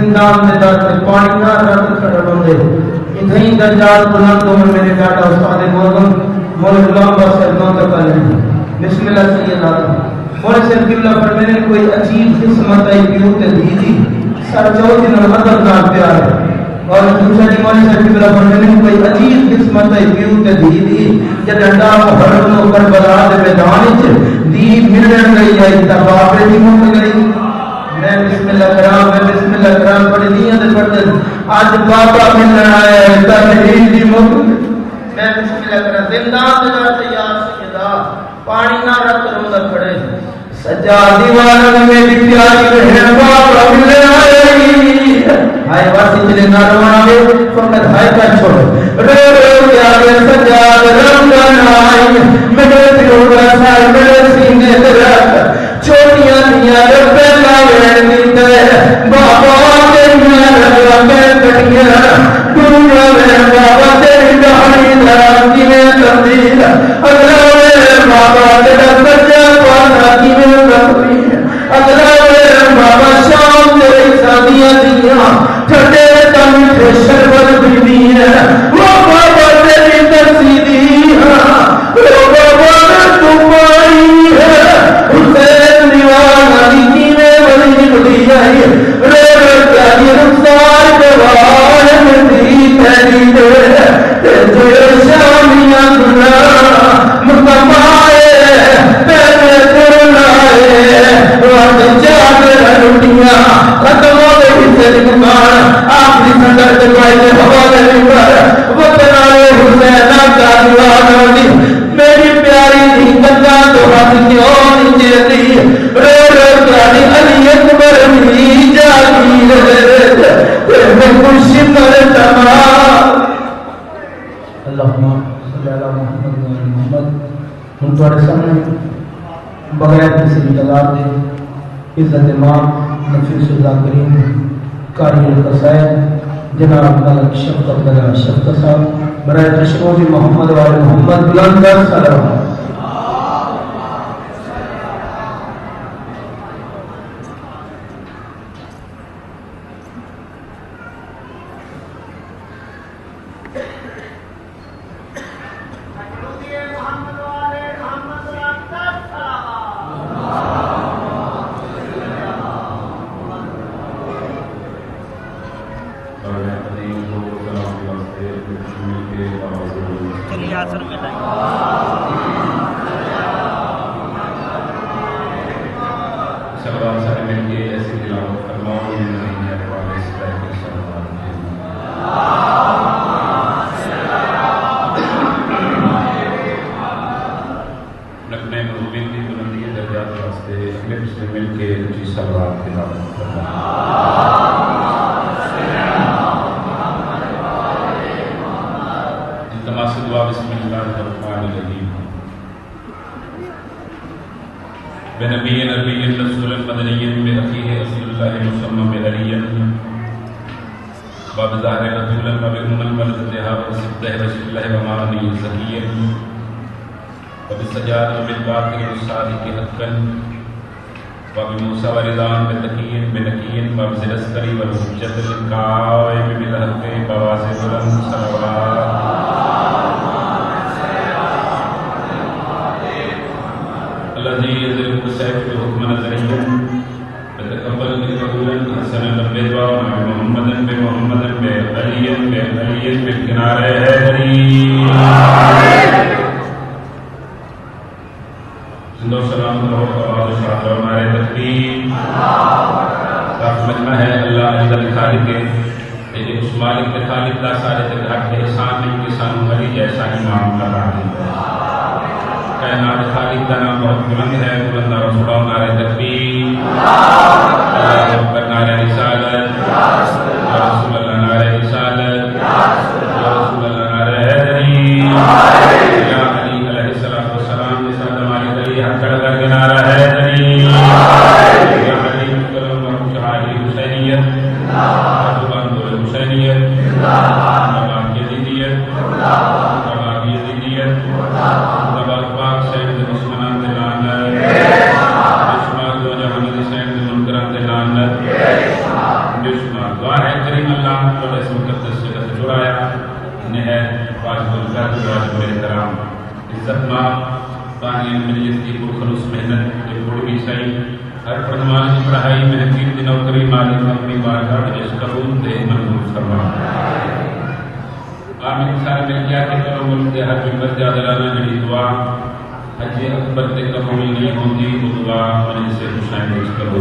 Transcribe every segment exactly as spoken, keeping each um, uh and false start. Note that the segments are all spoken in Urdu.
زندان میں درد پانی نہ درد کھڑا بندے اتنی درجات بلند تو میرے بیٹا استاد مولانا مولانا غلام بخش منتقل بسم اللہ سیدنا مولانا سے قبلہ پر میں نے کوئی عجیب قسمت ہے بیوت دیدی سر چوتھی نہ ادب نہ پیار اور دوسرا جی مولانا سے قبلہ پر میں نے کوئی عجیب قسمت ہے بیوت دیدی جب ڈنڈا محرم و کربلا دے میدان وچ دی ملن گئی ہے تباہ دی مت گئی میں بسم اللہ کرام میں بسم اللہ کرام پڑھ دیا تے پڑھتے آج بابا ملن آیا ہے تحریر دی مت میں بسم اللہ کرام زندان دے نال تیار سیدا پانی نہ رکھ روندا کھڑے سجا دیوان میں میری پیاری بہن بابا ملن آئی ہائے واسی چلے نہ روانا وے فقط ہائے کا چھوڑ رو رو کے آگے سجا رمضان آئی میرے دلوں کا سار میرے سینے تے رکھ چھوٹیاں دیاں رب لاویں تے بابا تیریاں رگاں کٹیاں دنیا میں بابا تیری داڑھی دا کیویں تبدیل اگلا وے بابا تیرا سجا پانا کیویں تبدیل اگلا وے بابا شام تیری شادیاں دیاں ٹھڈے تے میٹھے شربت پیندی ہے وہ بابا تیری ترسیدی ہاں وہ بابا تو پائی ہے حسین دیوان علی کی میں ولی بڑی آئی رے رے پیاری رخسار جوان مندی تیری دے تے شامیاں دلا مکمائے پہلے کرنائے وقت جاگر لٹیاں ختم ہو گئی تیری مکان آخری سندر دلوائی دے حوالے نکر وطن آئے حسین کا دیوان علی میری پیاری دی گنگا تو ہاتھ کیوں نیچے دی رو رو پیاری علی اکبر بھی جاگی رہے تیرے خوشی پر تمام اللہم صلی اللہ محمد و محمد ہم تمہارے سامنے بغیر کسی انتظار دے عزت امام نفیس اللہ کریم قاری القصائد جناب ملک شفقت لگا شفقت صاحب برائے تشکر محمد و محمد بلند سلام بنبی نبی رسول مدنی بأخیه رسول اللہ مسمم علی وبظاہر رسول وبأم الملدتها وبسبتہ رسول اللہ ومعنی زکی وبالسجاد وبالباقر الصادق حقا وبموسى ورضان بتقی بنقی وبذل اسکری والحجت القائم بالحق بواسط بلند صلوات الذي يضرب بالسيف بحكم نظريا فتقبل قبولا حسنا لبيضا محمدا بمحمدا بعليا بعليا بالكنار حيدري زندو سلام رہو آواز شاہد و ہمارے تکبیر کافی مجمع ہے اللہ عزت خالق کے لیکن اس مالک کے خالق کا سارے تک حق احسان نہیں کہ سانو علی جیسا ہی معاملہ رہا کائنات خالق کا نام بہت بلند ہے بلند رسول اللہ نعرہ تکبیر اللہ اکبر نعرہ رسالت رسول اللہ نعرہ رسالت رسول اللہ نعرہ حیدری یا علی علیہ السلام رسالت مالک علی حق کر کے نعرہ حیدری یا علی مکرم و شہادی حسینیت بند حسینیت نبات یزیدیت نبات یزیدیت نبات پاک سید دشمنان دلانت دشمن دو جہان دشمن منکران دلانت دشمن اعتماد. دعا ہے کریم اللہ جو اس مقدس جگہ سے جڑایا نہایت واجب القدر واجب الاحترام عزت ماں پانی مجلس کی پرخلوص محنت کے پوری بھی صحیح ہر فرمان کی پڑھائی محفل کی نوکری مالک اپنی بارگاہ میں قبول دے منظور فرما. آمین. سارے مل کیا کہ کرو ملک دے ہر ممبر دے عادلانہ جڑی دعا حج اکبر تے قبول نہیں ہوتی وہ دعا مجلس سے خوشائند اس قبول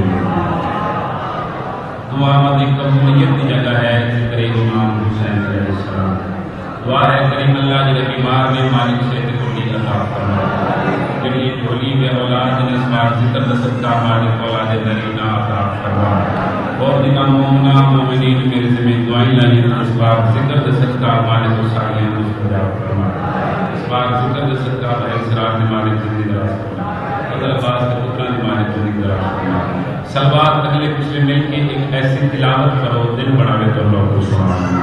دعا مدی قبولیت کی جگہ ہے ذکر امام حسین علیہ السلام. دعا ہے کریم اللہ جڑے بیمار میں مالک سے کلی عطا فرما. جڑی جھولی میں اولاد نے اس بار ذکر نصب کا مالک اولاد نرینہ عطا فرما. اور دینا مومنہ مومنین میرے ذمہ دعائیں لائیں اس بار ذکر نصب کا مالک و سالیاں مستجاب فرما. اس بار ذکر نصب کا بھائی سرار نے مالک زندگی دراز فرما. حضر عباس کے پترہ نے مالک زندگی دراز فرما. سلوات اگلے پچھلے مل کے ایک ایسی تلاوت کرو دل بڑھاوے تو اللہ کو سبحان.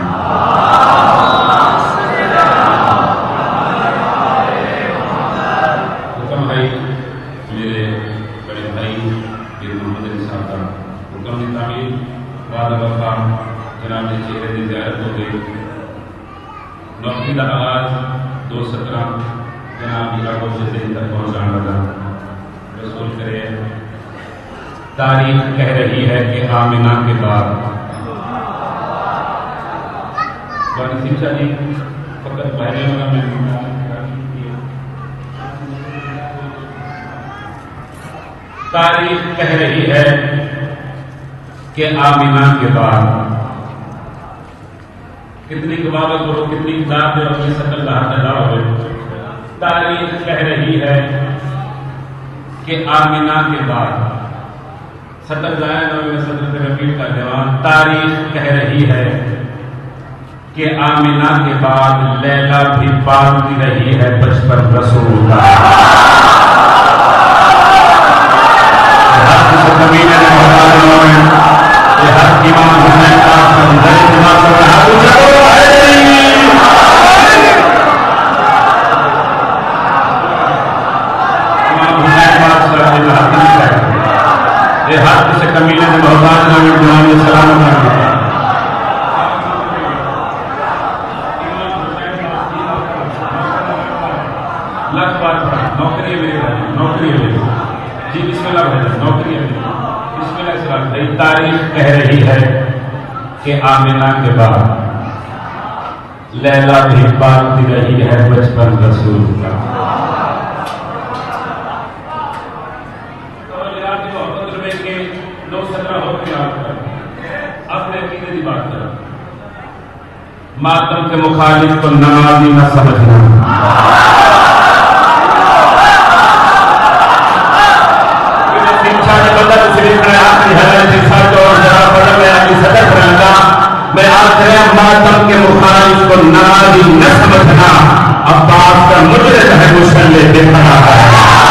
حکم بھائی میرے بڑے بھائی پیر محمد علی صاحب کا حکم کی تعمیر بعد وفا جناب نے چہرے کی زیارت ہو گئی. نوکری کا آغاز دو سترہ جناب کی راگوں سے دن تک پہنچانا لگا. رسول کرے تاریخ کہہ رہی ہے کہ آمنہ کے بعد بانی چلی فقط پہلے والا میں تاریخ کہہ رہی ہے کہ آمنہ کے بعد کتنی کبابت کرو کتنی کتاب جو اپنی سکل کا پیدا ہوئے. تاریخ کہہ رہی ہے کہ آمنہ کے بعد صدر زائن اور میں صدر رفیق کا جوان. تاریخ کہہ رہی ہے کہ آمنہ کے بعد لیلا بھی پالتی رہی ہے بچپن رسول کا. ہر کمینے نے محتاجوں میں یہ ہر امام حسین کا سمجھے دماغ کر رہا ہے. امام حسین بات صلی اللہ علیہ وسلم یہ ہاتھ سے کمینے سے محبت نامی جوانی سلام کرتے ہیں. لاکھ بار پڑھا نوکری میرے نوکری ہے جی بسم اللہ بھائی نوکری ہے بسم اللہ سلام بھائی. تاریخ کہہ رہی ہے کہ آمنہ کے بعد لیلا بھی پالتی رہی ہے بچپن رسول کا. ماتم کے مخالف کو نمازی نہ سمجھنا. میں ماتم کے مخالف کو نمازی نہ سمجھنا. عباس کا مجرد ہے مسلح بے پناہ ہے.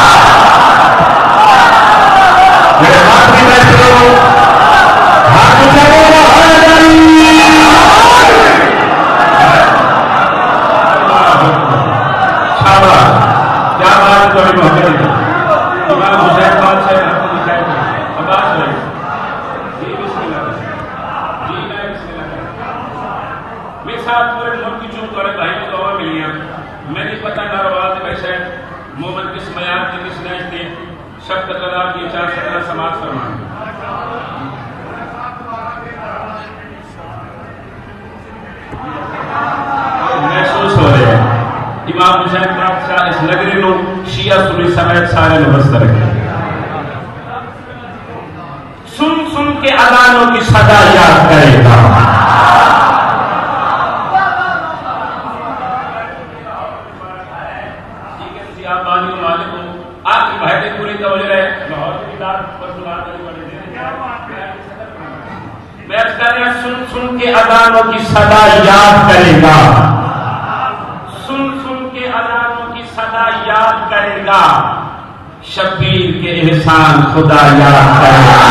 میرے ہاتھ بھی میں کروں ہاتھ اٹھاؤ محسوس ہو رہے ہیں. امام حسین بادشاہ اس نگری نو شیعہ سنی سمیت سارے مبصر ہیں. سن سن کے اذانوں کی صدا یاد کرے گا. ٹھیک ہے جی آپ بانی مالک ہو آپ کی بھائی پوری توجہ ہے. لاہور کی کتاب پر سنا کر میں عرض کر رہا سن سن کے اذانوں کی صدا یاد کرے گا. سن سن کے اذانوں کی صدا یاد کرے گا. شبیر کے احسان خدا یاد کرے گا.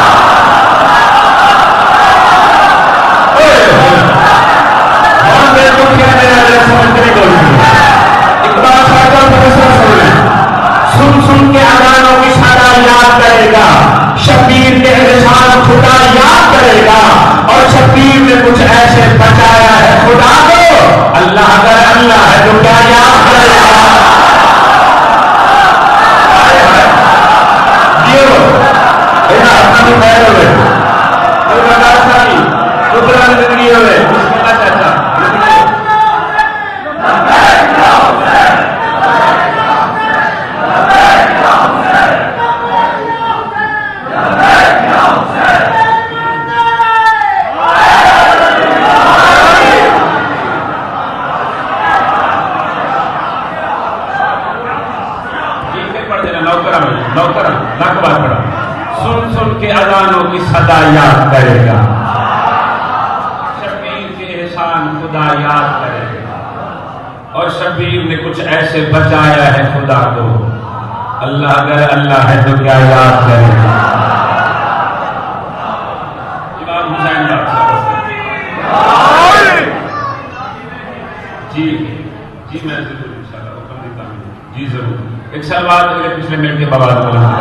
سن سن کے اذانوں کی صدا یاد کرے گا. شبیر کے احسان خدا یاد کرے گا. اور شبیر نے کچھ ایسے بچایا ہے خدا کو، اللہ اگر اللہ ہے تو کیا یاد کرے گا؟ اپنا بھی خیر ہوئے کوئی برداشت نہیں اتنا زندگی ہوئے چاچا پڑھ دینا نوکرا میں نوکرا لاکھ بار پڑھا سن سن کے اذانوں کی صدا یاد کرے گا، شبیر کے احسان خدا یاد کرے گا، اور شبیر نے کچھ ایسے بچایا ہے خدا کو، اللہ اگر اللہ ہے تو کیا یاد کرے گا؟ امام حسین جی جی میں ضرور انشاءاللہ حکم دیتا ہوں جی ضرور ایک سال بعد اگلے پچھلے منٹ کے بابا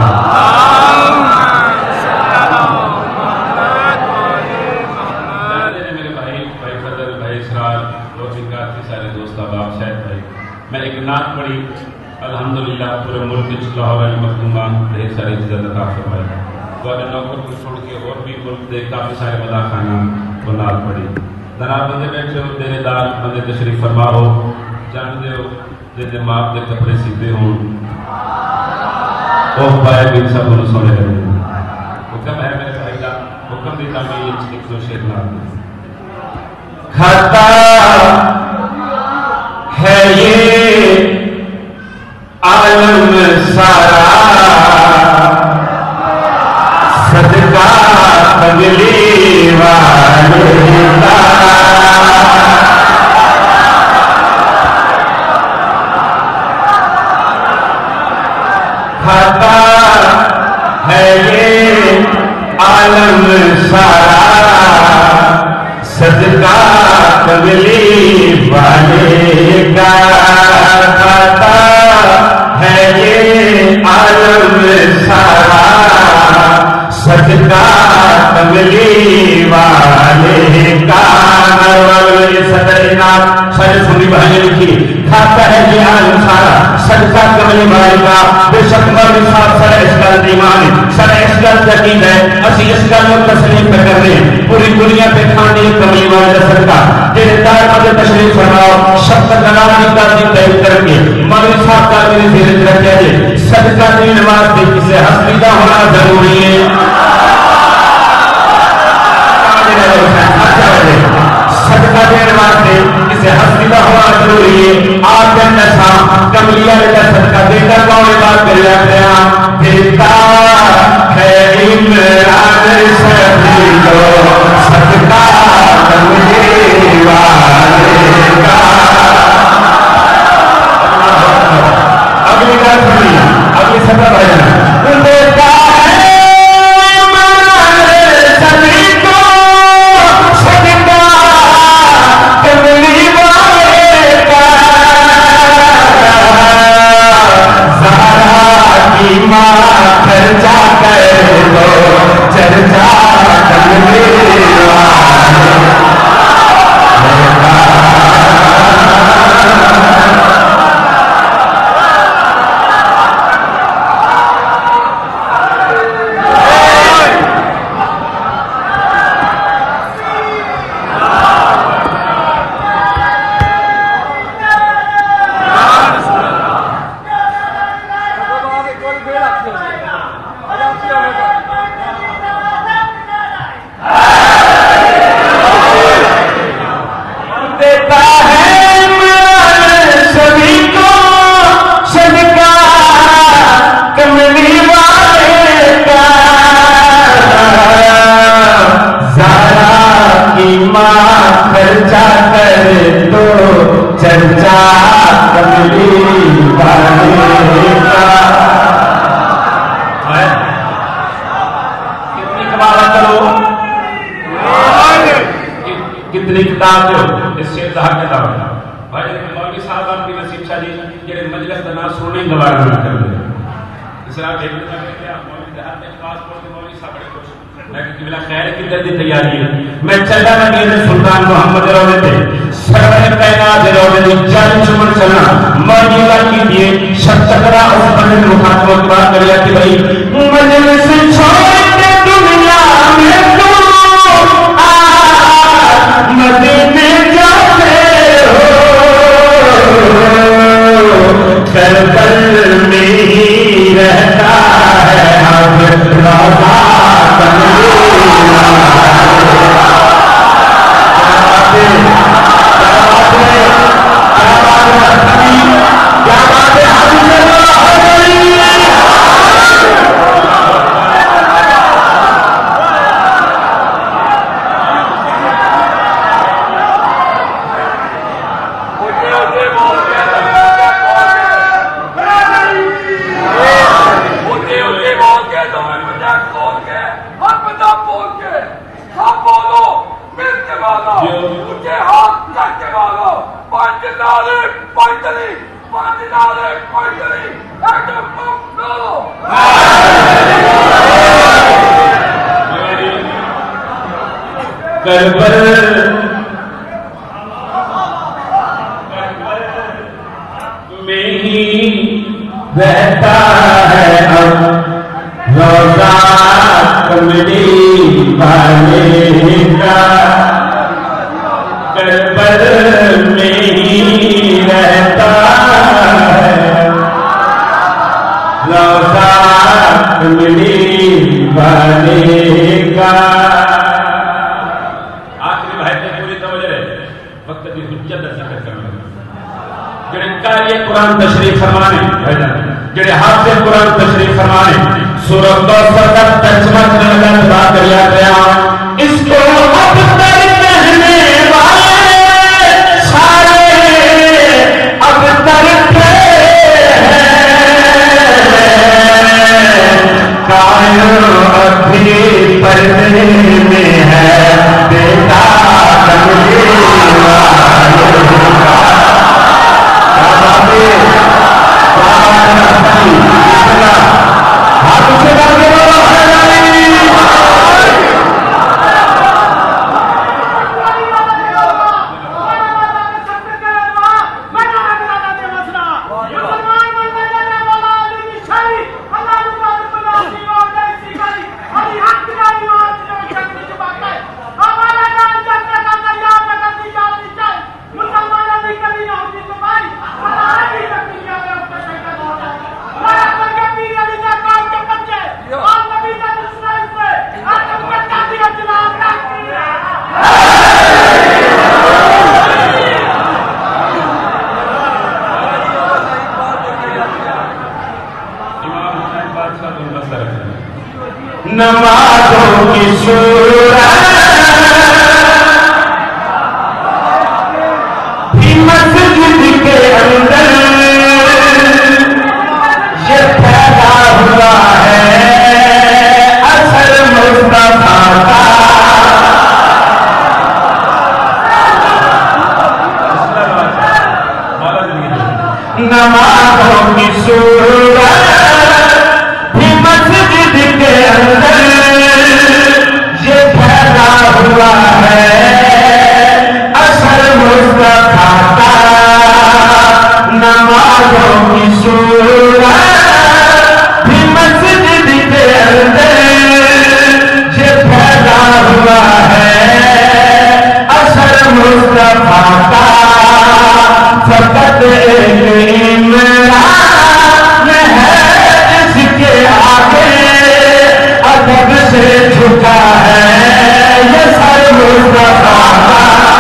میں ایک نعت پڑھی الحمدللہ پورے ملک لاہور مخدومان ڈھیر ساری عزت عطا فرمائی، والے نوکر کو چھوڑ کے اور بھی ملک دے کافی سارے مدا خانہ کو نعت پڑھی، جناب بندے بیٹھے ہو دینے دار بندے تشریف فرما ہو جان دے ہو جیسے ماپ دے کپڑے سیدھے ہوں وہ پائے بھی سب انہوں سونے لگے حکم ہے میرے بھائی کا حکم دیتا میں یہ ایک دو شیر نعت دے کھاتا ہے یہ عالم سارا صدقہ بگلی والے کا کھاتا ہے یہ عالم سارا صدقہ بگلی والے کا کھاتا ہے یہ عالم سارا صدقہ بگلی والے کا صدر نام سر سنی بہنیں لکھی کھاتا ہے یہ عالم سارا صدقہ کملی والے کا بے شک مرد صاحب سر اس گل ایمان سر اس گل یقین ہے اسی اس گل کو تسلیم پہ کر رہے ہیں پوری دنیا پہ کھانے کملی والے کا صدقہ تیرے دار مجھے تشریف فرماؤ شخص دلال کی تعظیم تعریف کر کے مرد صاحب کا میری زیرت رکھے جے صدقہ کی نماز دے کسے حسبیدہ ہونا ضروری ہے صدقہ دینے واسطے اسے حسبیدہ ہونا ضروری ہے آپ کے نسا کملیہ کا صدقہ دیتا کون بات کر رہا ہے دیتا ہے عمران سبھی کو صدقہ کملی والے کا اگلی بات سنی اگلی سطح بھائی دیتا چرچا کر لو چرچا کتنی کتاب جو اس سے ظاہر کے دعوت ہے بھائی مولوی صاحب آپ کی نصیب شادی جڑے مجلس کا نام سننے گوار نہ کر دے اس طرح دیکھتے ہیں کہ مولوی دیہات میں پاس پڑھتے مولوی صاحب بڑے خوش میں کہ قبلہ خیر کی جلدی تیاری ہے میں چلا مدینے سلطان محمد روضے تھے سرور کائنات روضے تھے چالیس عمر چلا موجودہ کیجئے شب چکرا اس بندے مخاطبوں کی بات کریا کہ بھائی مجلس چھوڑ کے دنیا میں تو آج مدینے جاتے ہو کربل میں ہی رہتا ہے اب روضہ نمازوں کی صورت بھی مسجد کے اندر یہ پیدا ہوا ہے اثر مصطفیٰ کا نمازوں کی صورت بھی مسجد کے اندر یہ پیدا ہوا ہے اثر مصطفیٰ کا نمازوں کی صورت بھی مسجد کے اندر یہ پیدا ہوا ہے اثر مصطفیٰ کا فقط ایک عمران ہے جس کے آگے ادب سے جھکا ہے یہ سر مصطفیٰ کا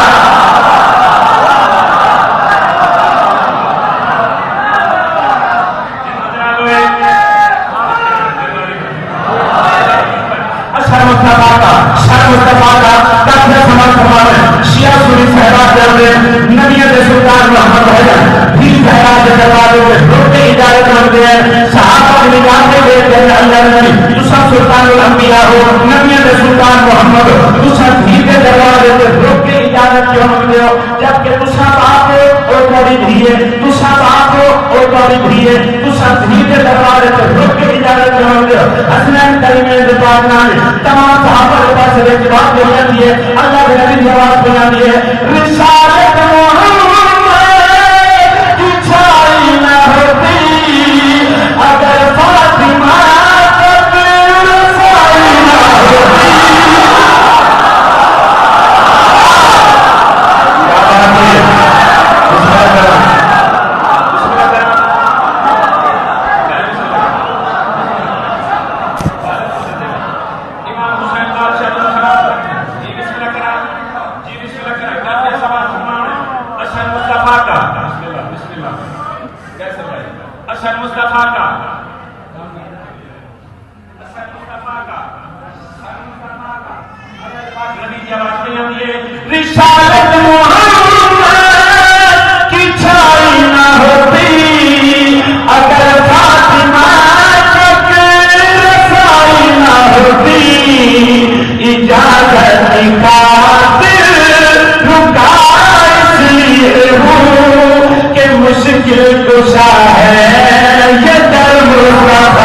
سر مصطفیٰ کا سر مصطفیٰ کا تب سے سمجھ فرمانے شیعہ سوری صحبہ کر دے نبیت سلطان محمد حیدر بھی صحبہ کے دروازے میں روکے اجازت مانگتے ہیں صحابہ کے نگاہ سے دیکھتے ہیں اللہ نبی تو سب سلطان الانبیاء ہو نبیت سلطان محمد تو سب بھی کے دروازے میں روکے اجازت کیوں مانگتے ہو جبکہ تو سب آپ ہو اور بڑی بھی ہے تو سب آپ ہو اور باری بھی ہے تو سنزیر کے دروارے سے رک کے اجازت جوان دے حسنین کریمیں دبار نانے تمام صحابہ کے پاس ایک بات بولنا دیئے اللہ کے نبی جواب بولنا دیئے رسالت محمد کی چھائی نہ ہوتی اگر فاطمہ تک رسائی نہ ہوتی رسالت محمد کی چھائی نہ ہوتی اگر فاطمہ تک رسائی نہ ہوتی اجازت خاطر رکا اس لیے ہوں کہ مشکل کشا ہے یہ در مصطفیٰ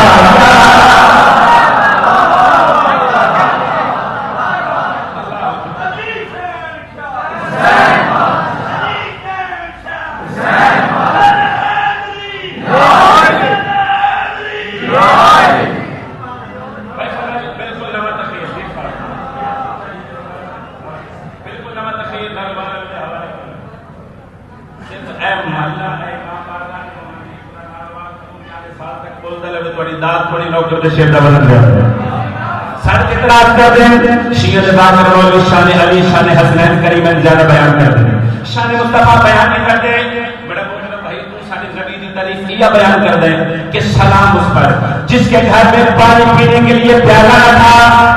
ساتھ کر دیں شیعہ باقر مولوی شان علی شان حسنین کریمین زیادہ بیان کر دیں شان مصطفیٰ بیان نہیں کر دیں بڑا بولنا بھائی تو شان نبی دی تعریف کیا بیان کر دیں کہ سلام اس پر جس کے گھر میں پانی پینے کے لیے پیالہ نہ تھا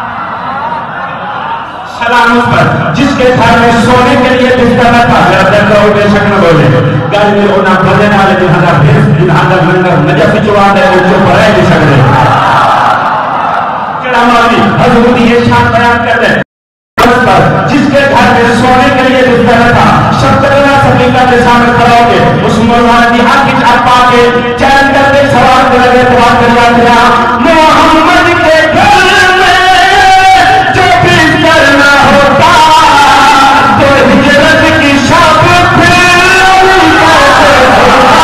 سلام اس پر جس کے گھر میں سونے کے لیے بستر نہ تھا لڑکا کہو بے شک نہ بولے گھر میں ہونا بھجن والے دن ہزار بھیس دن ہزار منگر نجف چوان ہے وہ جو پڑھائے بھی سکتے ہماری حضور یہ شان بیان کر دیں جس کے گھر میں سونے کے لیے بستر نہ تھا شبتنا صدیقہ کے سامنے کھڑا ہو کے اس مولانا کی حق کی چھاپ پا کے چین کر کے سوال کر لگے دعا کر دیا محمد کے گھر میں جو بستر نہ ہوتا تو ہجرت کی شب پھر کیسے ہوتا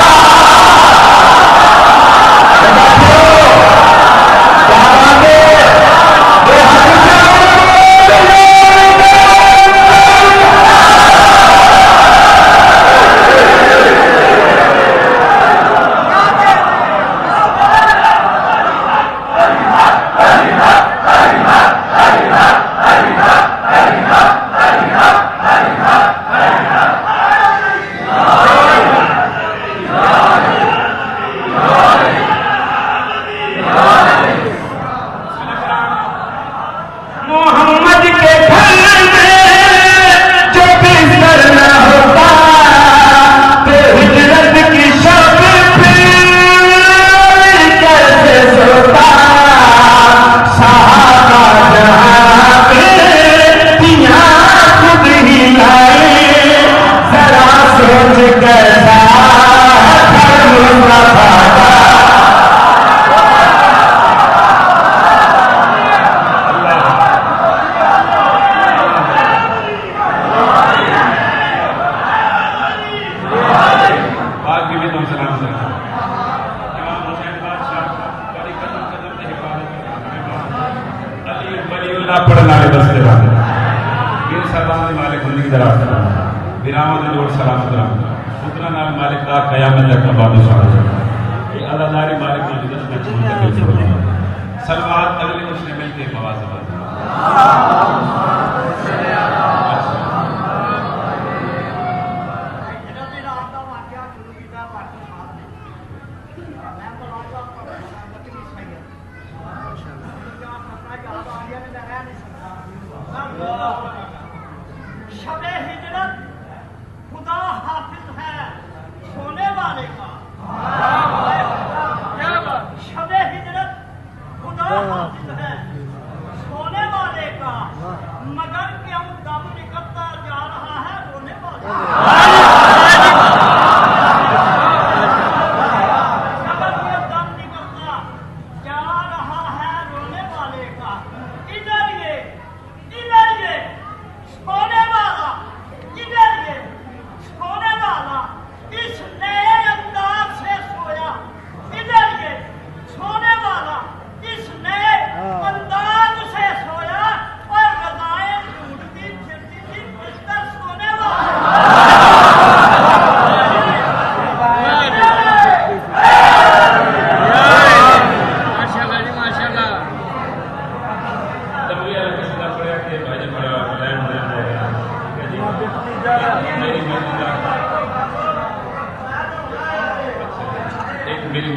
مگر کیوں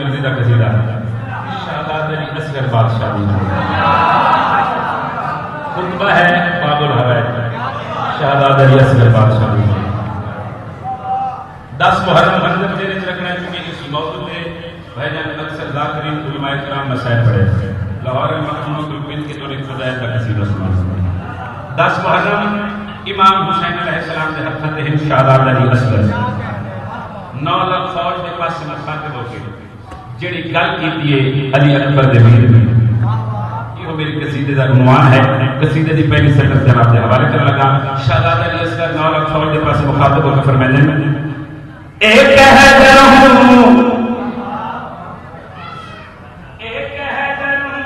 مرضی کا قصیدہ شہزاد علی اصغر بادشاہ خطبہ ہے باب الحوائج شہزاد علی اصغر بادشاہ دس محرم منظر زیر رکھنا ہے چونکہ اس موضوع پہ بھائی جان اکثر ذاکرین علماء کرام مسائل پڑھے لاہور مخدومۃ البنت کے طور ابتدائی کا قصیدہ سنا دس محرم امام حسین علیہ السلام کے ہتھ ہند شہزاد علی اصغر نو لاکھ فوج کے پاس سے مخاطب ہو کے جڑی گل کیتی ہے علی اکبر دے ویر میں یہ میری قصیدے کا عنوان ہے قصیدے دی پہلی سطر جناب دے حوالے کرنے لگا شہزاد علی اصغر نو لاکھ فوج کے پاس سے مخاطب ہو کے فرماتے ہیں ایک ہے درہم ایک ہے درہم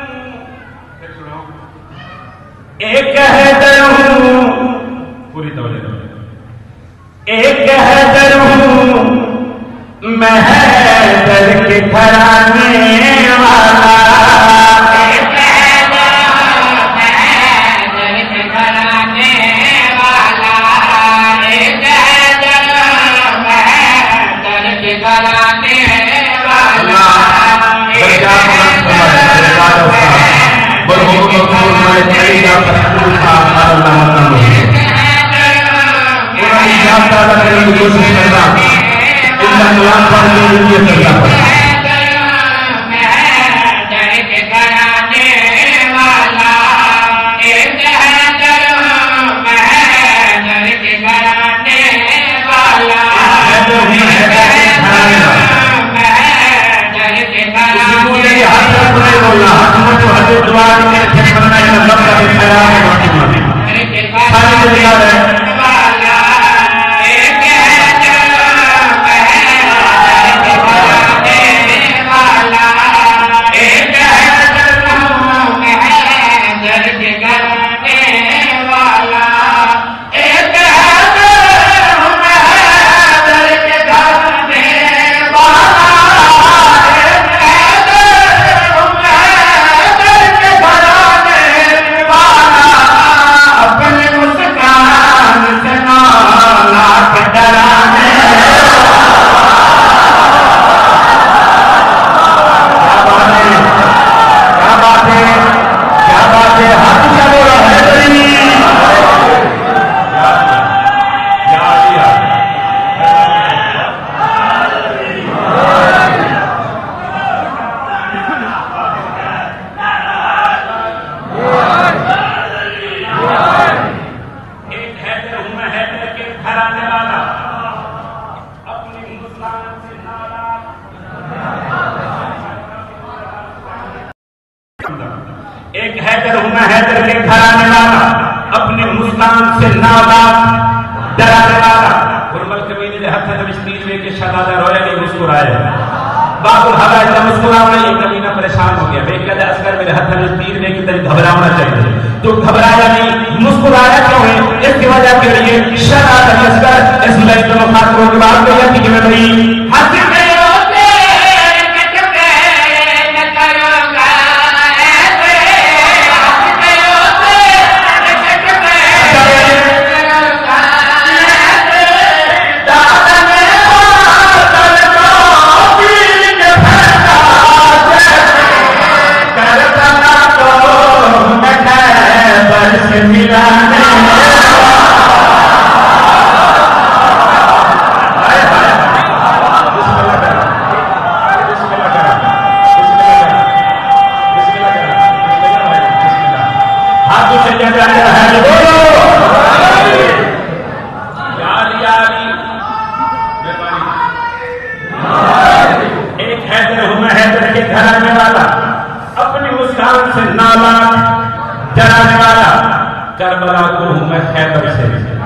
ایک ہے درہم پوری توجہ ایک ہے درہم میں در کے گھرانے والا ایک ہے درہم میں در کے گھرانے والا ایک ہے درہم میں در کے گھرانے والا کوشش کرنا اللہ کلام پڑھ کے لیے کرنا پڑا ایک حیدر ہوں میں حیدر کے گھرانے والا اپنی مسکان سے نادان ڈرانے والا غربل کمینے دے ہتھ نوش تیر لے کے شہزادہ رویا نہیں مسکرائے باب الحوائج جب مسکراونا یہ کمینہ پریشان ہو گیا میں کہتا اصغر میرے ہتھ نوش تیر لے کے تری گھبراونا چاہیے تو گھبرایا نہیں مسکرایا کیوں ہے اس کی وجہ کے لیے شہزادہ اصغر اس لئے جو مخاطروں کے بعد گیا کہ میں بھئی ہاتھ میں کربلا کو ہوں میں خیبر سے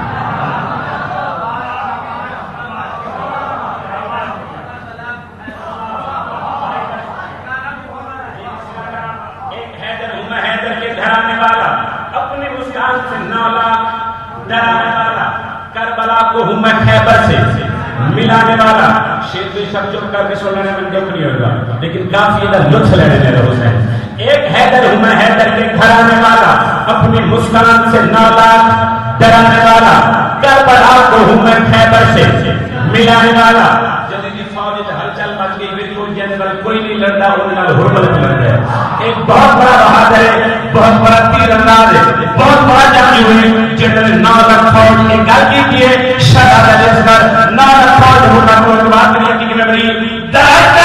ایک حیدر ہوں میں حیدر کے گھرانے والا اپنی مسکان سے نالا ڈرانے والا کربلا کو ہوں میں خیبر سے ملانے والا شیر بھی سب چپ کر کے سننے میں دکھ نہیں ہوگا لیکن کافی ادھر لطف لینے میرے حسین ایک حیدر ہوں میں حیدر کے گھرانے والا اپنی مسکان سے نادان ڈرانے والا کربلا کو ہوں میں خیبر سے ملانے والا جدید فوج ہلچل مچ گئی پھر کوئی جنرل کوئی نہیں لڑتا وہ حرمت لڑتا ہے. ایک بہت بڑا بہادر ہے, بہت بڑا تیر انداز ہے, بہت بڑا جنگی ہوئی جنرل نارد فوج ایک گل کی کی ہے شہزادہ لشکر نارد فوج ہوتا کو بات کری کہ میں بڑی درد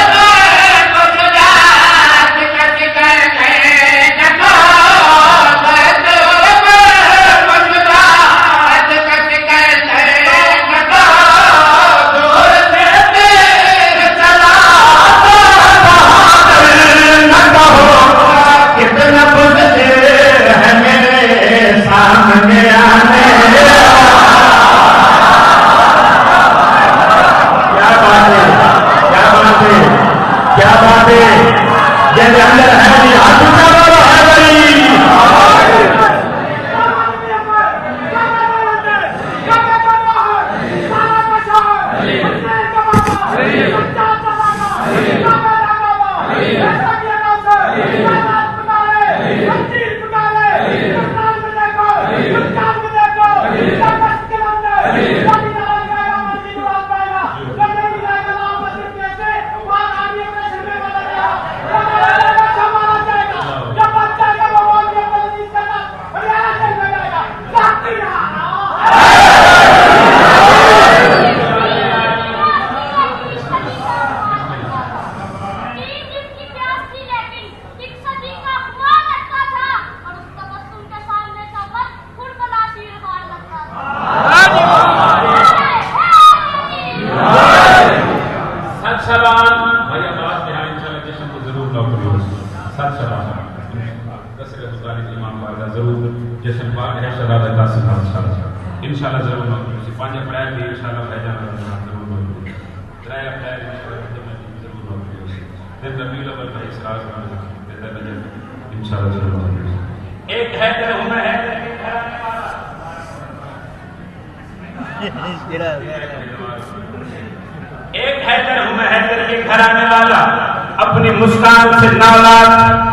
ایک حیدر ہوں میں حیدر کے گھرانے والا اپنی مسکان سے نالاج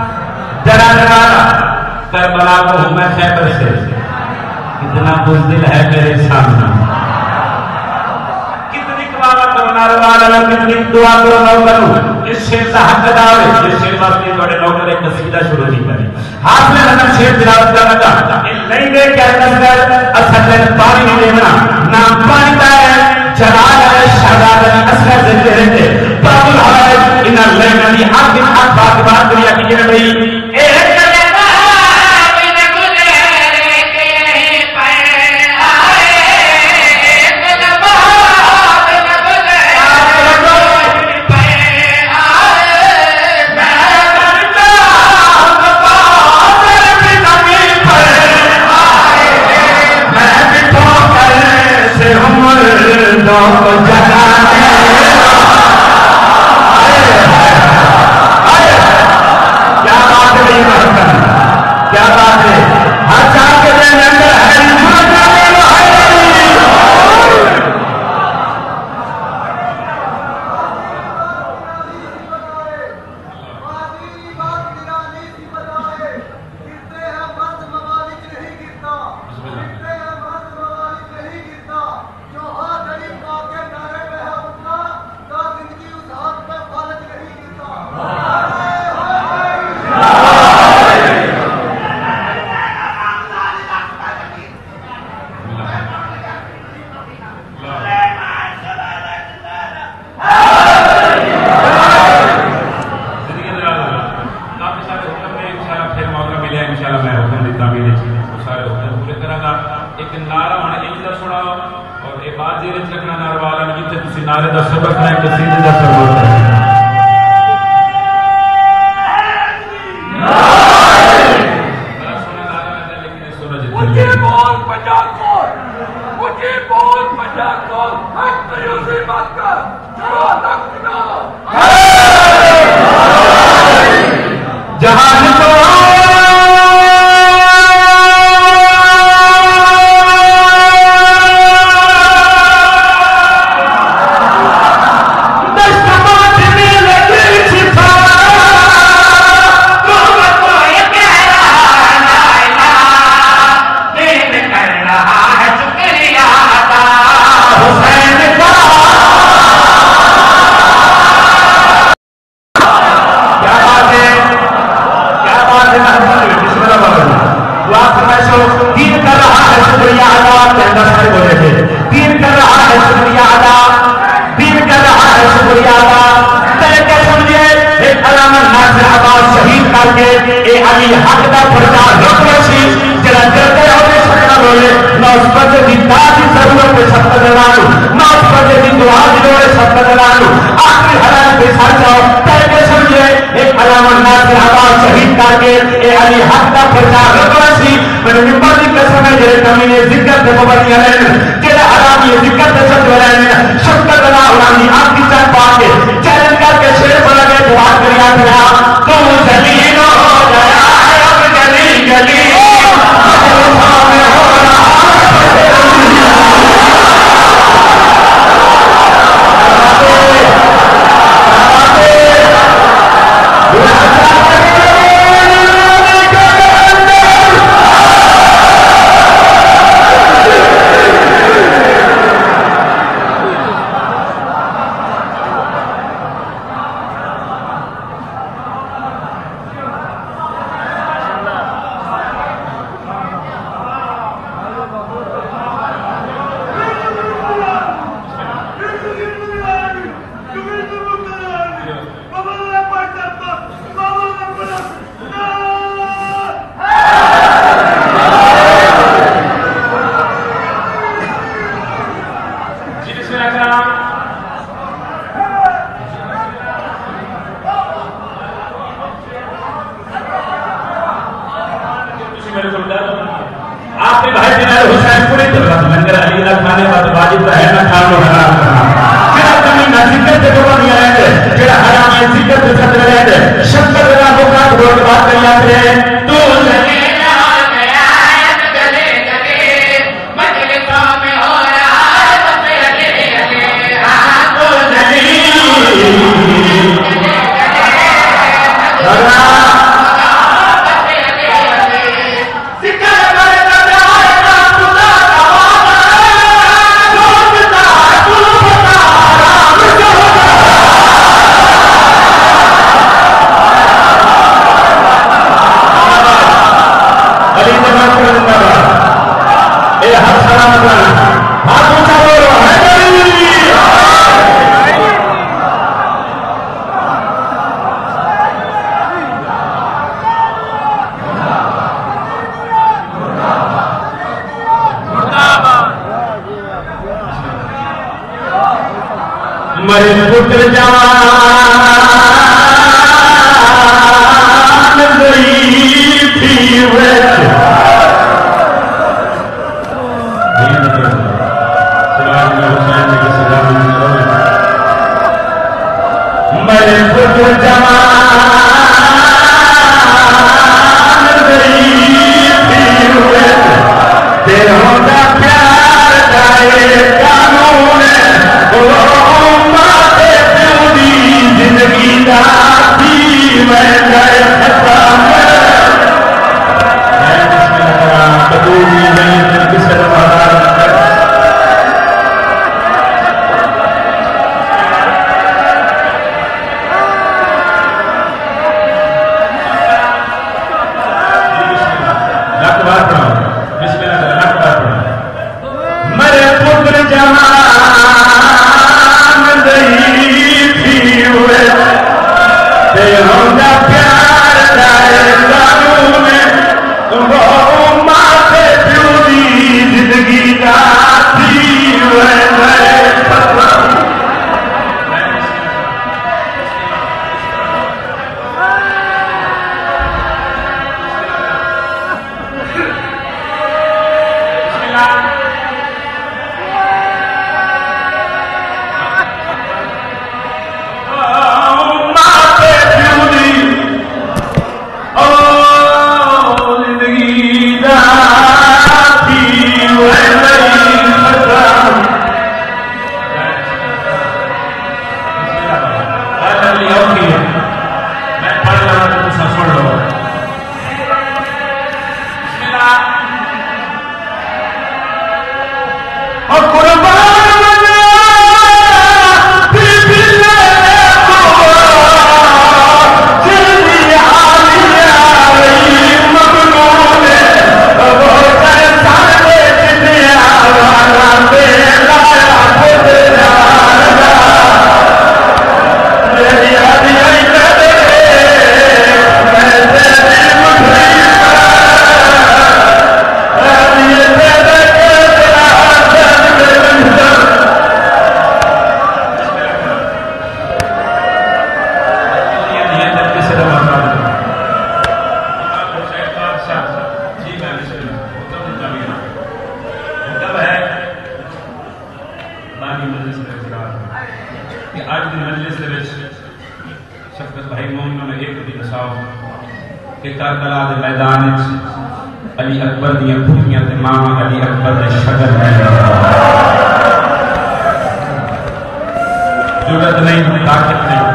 ڈرانے والا کربلا کو ہوں میں خیبر سے کتنا بزدل ہے میرے سامنے کتنی کبابہ کرنار والا کتنی دعا کرو نو کروں اس شیر سے حق داوے اس شیر واسطے بڑے نوکر ایک قصیدہ شروع نہیں کریں ہاتھ میں رکھنا شیر تلاوت کرنا چاہتا نہیں دے کیا نظر اصل پانی نہیں دینا نام پانی کا ہے جلال ہے شہزادہ اصغر زندے رہتے باب الحوائج ان اللہ نبی حق دن حق بات بات دنیا کی جنہ بھئی ایک ناصر عباس شہید کر کے اے علی حق دا پرچار رکھ سی جڑا جلدے ہوئے سکنا ہوئے نہ اس بندے دی دعا دی ضرورت ہے سب دلانو نہ اس بندے دی دعا دی لوڑ ہے سب دلانو آخری حالات پہ سر جاؤ پہلے کے سمجھے ایک علامہ ناصر عباس شہید کر کے اے علی حق دا پرچار رکھ سی میں نمبر دی قسم ہے جڑے کمینے ذکر دے پابندیاں رہن جڑے حرامی ذکر دے سب رہن شکر اللہ علامہ آپ کی چند پا کے چیلنج کر کے شیر بنا کے دعا کریا کرا تو زمین ہو گیا ہے اب گلی گلی کہ آج دی مجلس دے وچ شفقت بھائی مومنوں نے ایک بھی دساؤ کہ کربلا دے میدان وچ علی اکبر دیاں پھوٹیاں تے ماما علی اکبر دے شگر ہے ضرورت نہیں طاقت نہیں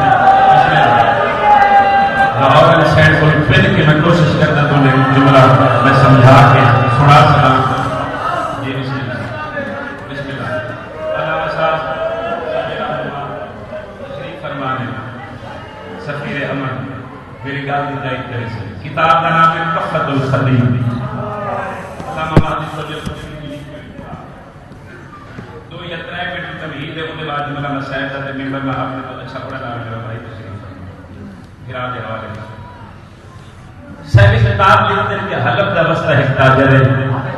لاہور علی سینڈ کو پھر کے میں کوشش کرتا تو نے جملہ میں سمجھا کے سنا سنا یہ بسم اللہ بسم اللہ اللہ صاحب تشریف فرمانے سفیر امن میری گال دی جائی کرے سے کتاب کا نام ہے کفت الخدیم علامہ مہدی صلی اللہ علیہ وسلم دو یا ترائے منٹ تمہید ہے ان کے بعد جملہ میں صاحب تھا ممبر میں آپ نے تو اچھا پڑھا نام میرا بھائی تشریف فرمانے دے حوالے صاحب خطاب لکھتے ہیں کہ حلب دا وسطہ ایک تاجر ہے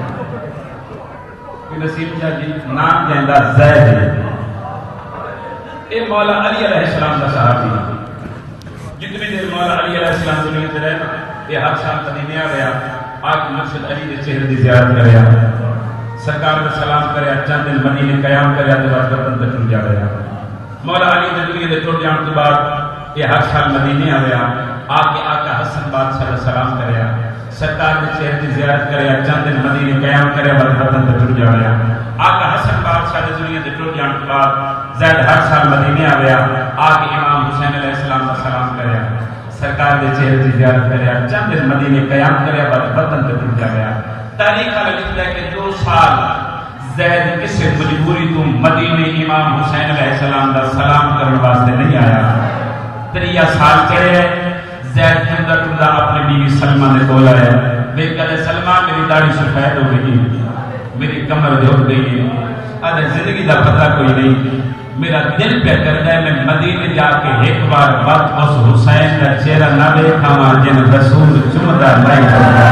کہ نصیب جا جی نام جائندہ زید ہے اے مولا علی علیہ السلام دا صحابی جتنے دیر مولا علی علیہ السلام دنیا سے رہنا یہ ہر سال مدینے آ گیا آج مرشد علی دے چہرے دی زیارت کریا سرکار میں سلام کریا چند دن مدینے قیام کریا دے بعد وطن تے ٹر جا گیا مولا علی دے دنیا دے ٹر جان تو بعد یہ ہر سال مدینے آ گیا آکے آقا حسن بادشاہ علیہ السلام کریا سرکار نے چہر دی زیارت کریا چند دن مدینے قیام کریا بعد وطن تے ٹر جا گیا آقا حسن بادشاہ علیہ دنیا دے ٹر جان تو بعد زید ہر سال مدینے آ گیا آکے امام حسین علیہ السلام کا سلام کریا سرکار نے چہر دی زیارت کریا چند دن مدینے قیام کریا بعد وطن تے ٹر جا گیا تاریخ علیہ لکھتا ہے کہ دو سال زید کسے مجبوری تو مدینے امام حسین علیہ السلام کا سلام کرنے واسطے نہیں آیا تریا سال چڑھے زید ٹھنڈا ٹھنڈا اپنے بیوی سلمہ نے بولا ہے بے کہتے سلمہ میری داڑھی سفید ہو گئی میری کمر جھک گئی آدھے زندگی دا پتہ کوئی نہیں میرا دل پہ کرتا ہے میں مدینے جا کے ایک بار بات اس حسین کا چہرہ نہ دیکھا ماں جن رسول چمدہ لائی ہوگا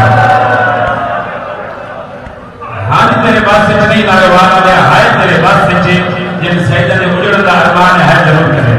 ہاں تیرے بات سے نہیں ناروانا دیا ہائے تیرے بات سے جن سیدہ نے اجڑ دا ارمان ہے ضرور کرے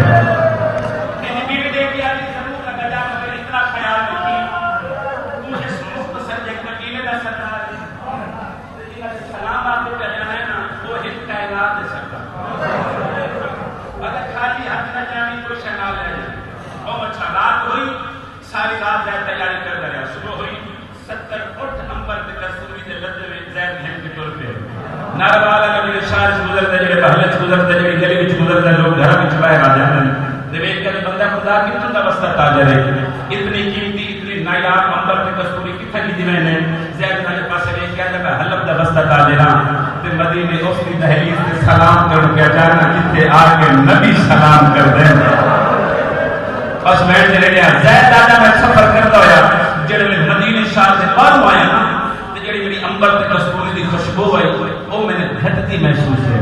ساری رات زید تیاری کر دیا صبح ہوئی ستر اٹھ نمبر تے کستوری دے لدے میں زید ہم کے طور پہ ناروالا کا جو شہر سے گزرتا ہے جڑے محلے سے گزرتا ہے جڑے گلی وچ گزرتا ہے لوگ گھر وچ باہر آ جاتے ہیں تے ویکھ کے بندہ خدا کتنا دا واسطہ تاجر ہے اتنی قیمتی اتنی نایاب نمبر تے کستوری کتھا کی دیویں نے زید والے پاسے ویکھ کے میں حلب دا واسطہ تاجر ہاں تے مدینے اس دی دہلیز تے سلام کرن کے اچانک کتے آ کے نبی سلام کر دیں بس میں چلے گیا زید دادا میں سفر کرتا ہویا جڑے میں مدینے شاہ سے باہر آیا نا تے جڑی میری انبر تے کستوری دی خوشبو آئی وہ میں نے گھٹتی محسوس ہے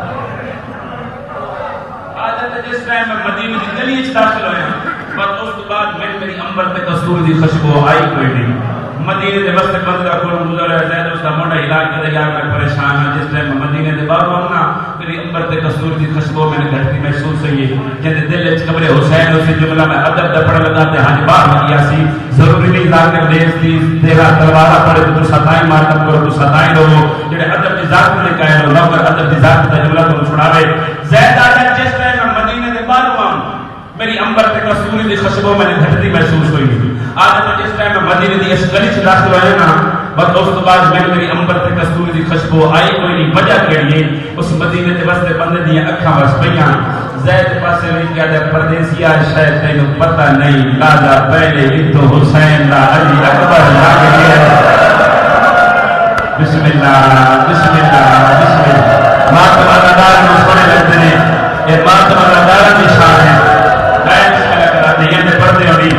عادت جس ٹائم میں مدینے کی گلی وچ داخل ہویا بس اس کے بعد میں میری انبر تے کستوری دی خوشبو آئی کوئی نہیں مدینے دے وقت بندہ کول گزر ہے زید اس دا موڈا علاج کر یار میں پریشان ہوں جس ٹائم میں مدینے دے باہر آؤں نا میری انبر تے کستوری دی خوشبو میں نے گھٹتی محسوس ہوئی ہے جن دل وچ قبر حسین اسی جملہ میں ادب دا پڑھ لگا تے ہاں باہر گیا سی ضروری نہیں ذات کے دیس دی تیرا تلوارا پڑے تو ستائیں مارتم کرو تو ستائیں لو جڑے ادب دی ذات نے کہے لو نوکر ادب دی ذات دا جملہ تو سناوے زید آدھا جس ٹائم میں مدینے دے باہر آؤں میری انبر تے کستوری دی خوشبو میں نے گھٹتی محسوس ہوئی آدھا جس ٹائم میں مدینے دی اس گلی سے داخل ہوئے نا بس اس کے بعد میں میری انبر تے کستوری دی خوشبو آئی کوئی نہیں وجہ کیڑی اس مدینے تے واسطے بندے دی اکھاں وس پیاں زید پاسے وی کہہ دے پردیسیا شاید تینوں پتہ نہیں لادا پہلے ہی تو حسین دا علی اکبر لاگ گیا بسم اللہ بسم اللہ بسم اللہ ماتما دار نو سونے لگتے ہیں یہ ماتما دار کی شان ہے میں اس کا کراتے ہیں تے پڑھتے ہوئی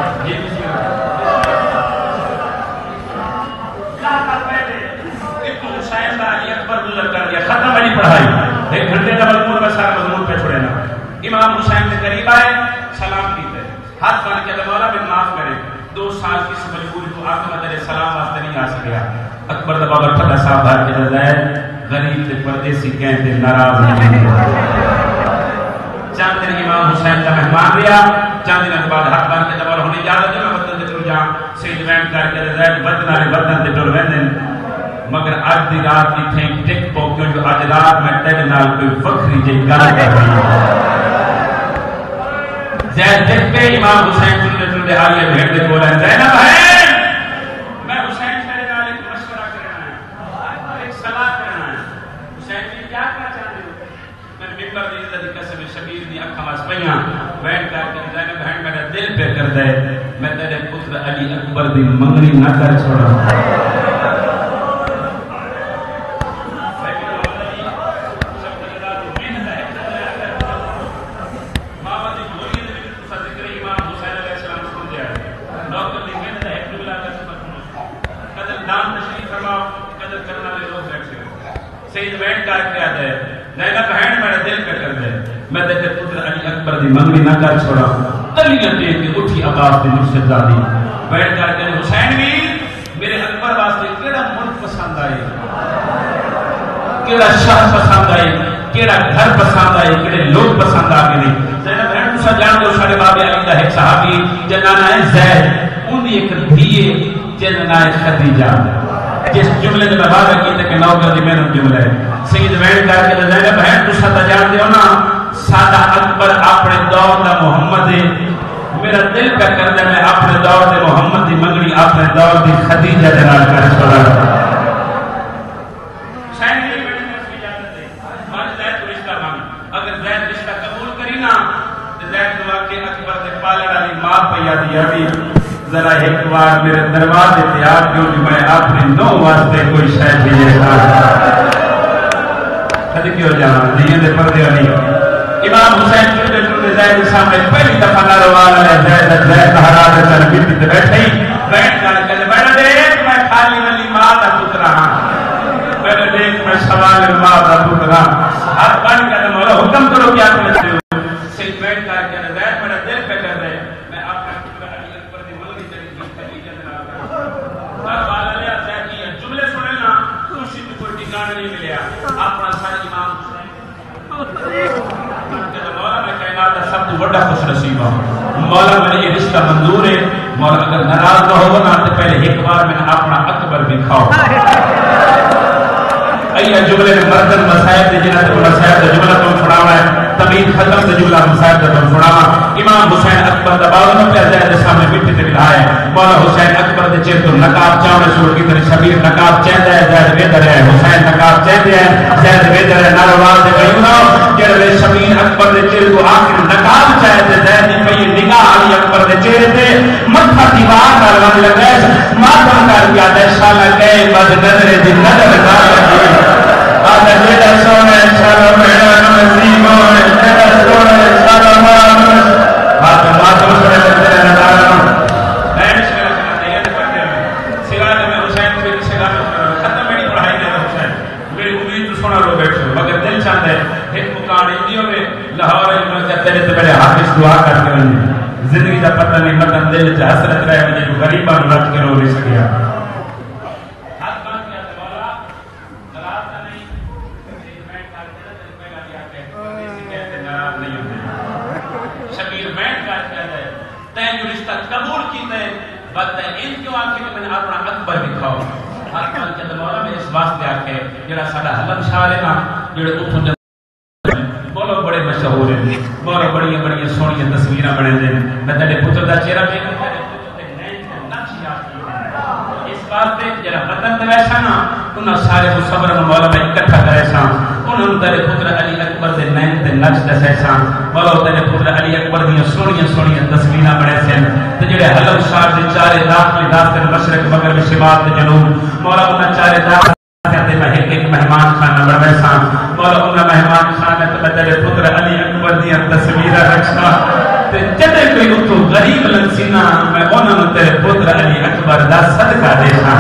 ختم والی پڑھائی ایک گھنٹے کا مضمون میں سارا مضمون پہ چھوڑے نا امام حسین کے قریب آئے سلام کیتے ہاتھ بان کے مولا بن معاف کرے دو سال کی سے مجبوری تو آقا تیرے سلام واسطے نہیں آ سکیا اکبر دا بابا ٹھڈا صاحب بھائی کے زید غریب تے پردیسی کہتے ناراض نہیں چاند دن امام حسین کا مہمان لیا چاند دن کے بعد ہاتھ بان کے مولا ہونے اجازت ہے میں وطن تے ٹر جاؤں سید وین کر کے زید وطن والے وطن تے ٹر ویندن مگر اج دی رات کی ٹک پوکیوں جو اج رات میں تیرے نال کوئی فخری جی گل کر رہی ہے زید دیکھ کے امام حسین چلتے چلتے آئیے بھیڑ دے بولا زینب ہے میں حسین تیرے نال ایک مشورہ کرنا ہے ایک صلاح کرنا ہے حسین جی کیا کہنا چاہتے ہو میں ممبر دی عزت کی قسم شبیر دی اکھاں وچ پیاں بیٹھ کر کے زینب بہن میرا دل پہ کر دے میں تیرے پتر علی اکبر دی منگنی نہ کر چھوڑا منگنی نہ کر چھوڑا تلیاں دے کے اٹھی عباس بن مرشد زادی بیٹھ کر کے حسین بھی میرے اکبر واسطے کیڑا ملک پسند آئے کیڑا شہر پسند آئے کیڑا گھر پسند آئے کیڑے لوگ پسند آگے نہیں زینب بہن تسا جان دو ساڑھے باب علی دا ایک صحابی جنہاں نام ہے زید ان دی ایک دھیے جنہاں نام ہے خدیجہ جس جملے میں وعدہ کیتے کہ نو کر دی میں جملہ ہے سید بیٹھ کر کے زینب بہن تسا جان دیو نا سادہ اکبر اپنے دور دا محمد ہے میرا دل کا کردہ میں اپنے دور دے محمد دی منگنی اپنے دور دی خدیجہ جنال کر چھوڑا حسین نے بیٹی میں اس کی اجازت ہے مان زید کو رشتہ مانگ اگر زید رشتہ قبول کری نا تو زید دعا کے اکبر دے پالر علی ماں پہ یادی ابھی ذرا ایک بار میرے دروازے تیار کیوں کہ میں اپنے نو واسطے کوئی شاید بھی ایسا خدی کیوں جانا دیئے دے پردے علی امام حسین چلتے چلتے زید سامنے پہلی دفعہ نروال علیہ زید زید حرات چل بیٹی تے بیٹھے ہی بیٹھ کر کے بیٹھ دیکھ میں خالی ولی ماں دا پتر رہا بیٹھ دیکھ میں سوال ماں دا پتر رہا ہاتھ بن کر مولا حکم کرو کیا کرتے ہو سید بیٹھ کر کے زید میرا دل پہ کر دے میں آپ کا پتر علی اکبر دی ملگی چلی کی خدیجہ جناب نروال علیہ زید کی جملے سنے نا خوشی میں کوئی ٹھکانہ نہیں ملیا اپنا سارے امام حسین مولا میں کائنات سب تو بڑا خوش نصیب ہوں مولا میں یہ رشتہ منظور ہے مولا اگر ناراض نہ ہو نا تو پہلے ایک بار میں اپنا اکبر بھی کھاؤ ایا جملے میں مردن مسائب دے جنہ تو مسائب دے جملہ تم چھڑاوا ہے تمید ختم دے جملہ مسائب دے تم چھڑاوا امام حسین اکبر دا باو نہ پہ زید سامنے مٹی تے ملائے مولا حسین اکبر دے چیر تو نقاب چاوڑے سوڑ کی طرح شبیر نقاب چہدہ ہے زید ویدر ہے حسین نقاب چہدہ ہے زید ویدر ہے ناروال دے گئیونا جڑے شبیر اکبر دے چیر تو آخر نقاب چہدہ زید دی پئی نگاہ علی اکبر دے چیر تے مدھا دیوار نالوان لگیس ماتم کر گیا دے شالا گئے بد نظر دی نظر نالوان آدھا جیدہ سونے شالا میڑا نمسیموں جیدہ سونے شالا مارا آدھا ماتم سونے لگتے ہیں نظاروں میں مشکلہ کرنا ہے یہ پڑھتے ہیں سوائے میں حسین سے سلا ختم میری پڑھائی دے حسین میری امید تو سونا لو بیٹھو مگر دل چاہتا ہے ایک مکان انڈیوں میں لاہور علم سے تیرے سے پہلے حافظ دعا کر کے رہنے زندگی کا پتہ نہیں مطلب دل سے حسرت رہے مجھے غریبہ رکھ کے رو نہیں سکیا قبول کیتے بات ہے ان کیوں آکے کہ میں نے اپنا اکبر دکھاؤ ہر کال کے مولا میں اس واسطے آکے جڑا ساڈا حلم شاہ ہے نا جڑے اتھوں دے بولو بڑے مشہور ہیں بولو بڑی بڑی سونی تصویراں بنے دے میں تیرے پتر دا چہرہ دیکھ تیرے پتر دے نین تے نقش یاد کیتے اس واسطے جڑا وطن تے ویسا نا انہاں سارے مصور مولا میں اکٹھا کرے سا انہوں تیرے پتر علی اکبر دے نین تے نقش دسے سا مولا تیرے پتر علی اکبر دی سونی سونی تصویراں بنے سے تے جڑے حلم شاہ دے چارے داخل داخل مشرق مغرب شمال تے جنوب مولا انہاں چارے داخل کہتے میں ایک ایک مہمان خانہ بڑھے سا مولا انہاں مہمان خانہ تے تیرے پتر علی اکبر دی تصویراں رکھا تے جدے کوئی اتو غریب لنسینا میں انہوں تیرے پتر علی اکبر دا صدقہ دے سا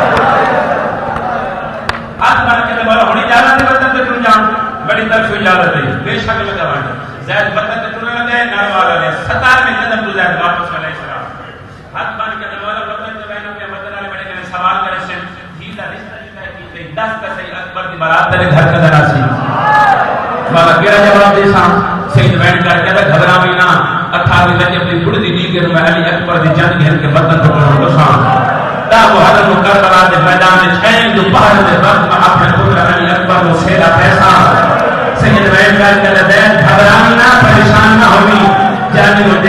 ہاتھ بار کے مولا ہونی اجازت ہے وطن تے ٹر جاؤں بڑی طرف اجازت ہے بے شک لگا وانڈ زید وطن تے ٹرنے لگے ناروال علیہ ستار میں قدم تو زید واپس علیہ السلام ہاتھ بار کے مولا وطن تے بہنوں کے وطن والے بڑے کنے سوال کرے سے جیتا رشتہ جیتا کیتے دس کسے اکبر دی برات تیرے گھر کا ذرا سی مولا کیڑا جواب دے سا سید بیٹھ کر کے گھبرا بھی نہ اٹھاویں لگے اپنی بڑی دی نیگر میں علی اکبر دی جان گھر کے وطن تو بڑھو سا دا محرم و کربلا دے میدان چھین دو پہر دے وقت میں اپنے پتر علی اکبر و سیدہ پیسا سید بیٹھ کر کے زید گھبرانی نہ پریشان نہ ہوئی جانے و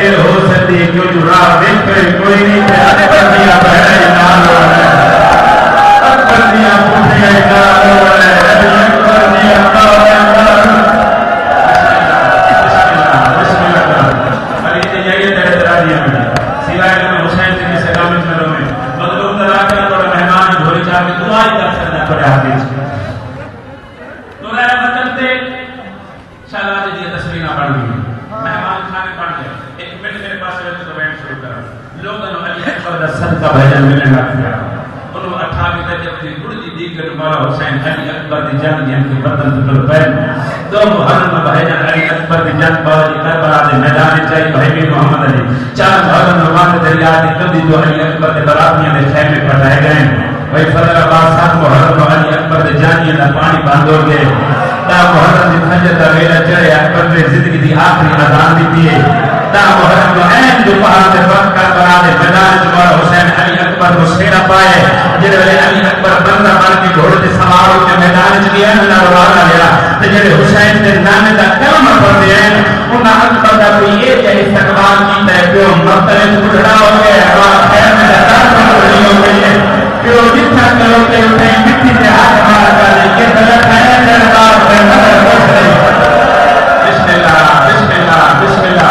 بغیر مطلب تے شہزادے دی تصویر نہ پڑھ گئی مہمان کھانے پڑھ گئے ایک منٹ میرے پاس ہے تو بینڈ شروع کرا لوگوں نے علی اکبر دا صدقہ بھجن ملنے لگ گیا انہوں اٹھاویں تے جب دی گڑ دی دیگر مولا حسین علی اکبر دی جان دی ان کے بدن تے پیر دو محرم بھجن علی اکبر دی جان باوجی کربلا دے میدان چاہی بھائی محمد علی چار محرم نماز دریا دی کبھی دو علی اکبر دے براتیاں دے خیمے پٹائے گئے وہی فضل آباد سات محرم علی اکبر دے جانیاں دا پانی بند ہو گئے تا محرم دی فجر دا ویلا چڑھے اکبر نے زندگی دی آخری اذان دی ہے تا محرم جو این جو پہاڑ دے وقت کربلا دے میدان چوار حسین علی اکبر کو سیرا پائے جڑے ویلے علی اکبر بندہ بن کے گھوڑے تے سوار ہو کے میدان چ گیا نہ روانہ لیا تے جڑے حسین دے نانے دا کلمہ پڑھدے ہیں انہاں اکبر دا کوئی یہ کہ استقبال کیتا ہے کہ مختلف بڑھڑا ہو گیا اور خیر میں دار بڑی ہو گئی ہے کہ وہ جتنا کرو کہ اٹھے مٹی سے ہاتھ مارا کرے یہ غلط ہے دربار میں نظر بس رہی بسم اللہ بسم اللہ بسم اللہ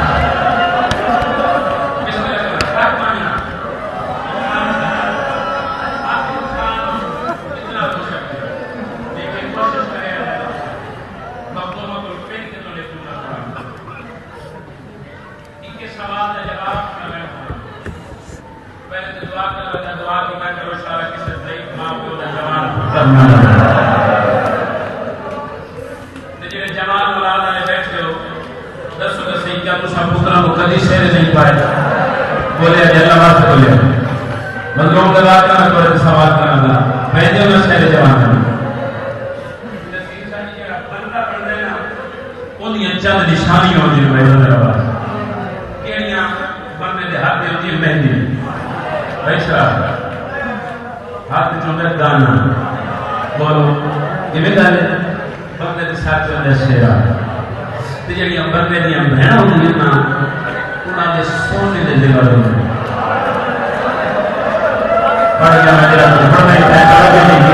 جمال مراد والے بیٹھے ہو دسو کہ صحیح کیا تسا پترا کو کدی شہر نہیں پائے بولے اللہ واسطے بولے مظلوم کا بات کرنا تھوڑے سوال کرنا تھا میں جو نہ شہر جوان کرنا نصیر شاہ جی جڑا بندہ بن رہے نا اونیاں چند نشانیاں ہوندیاں میں نظر آواز کیڑیاں بندے دے ہاتھ ہوندی مہندی ایسا ہاتھ چوندا گانا بولو یہ گل بندے دے ساتھ چوندا شیرا تے جڑیاں بندے دیاں بہناں ہوندیاں نا انہاں دے سونے دے زیور ہوندے پڑھ گیا میں جڑا پڑھ نہیں ہے پڑھ گیا نہیں